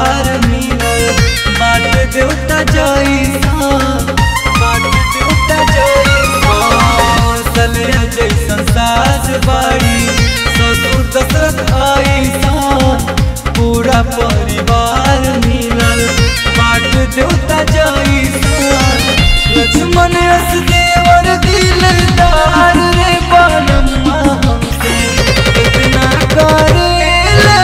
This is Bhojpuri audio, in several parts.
परिवार मिलल बाट देवता जैसन बाट देवता जैसन सले जैसन सास बाड़ी ससुर दशरथ ऐसन पूरा परिवार मिलल बाट देवता जैसन लक्ष्मण अस देवर दिलदार रे बनम्मा हमसे इतना करेला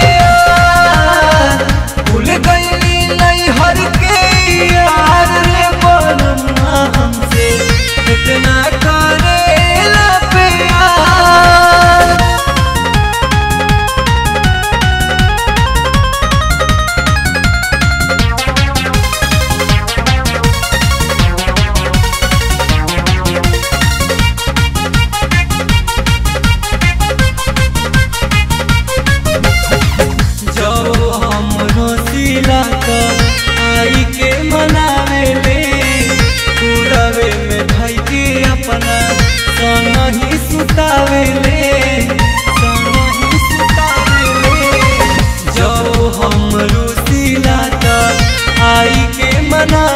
प्यार भूल गईली नहीं हर के यार रे बनम्मा हमसे इतना करेला प्यार। आई के मनावे ले पूरवे में भाई के अपना संग ही सुतावे ले संग ही सुतावे ले जो हम रुसिला आई के मना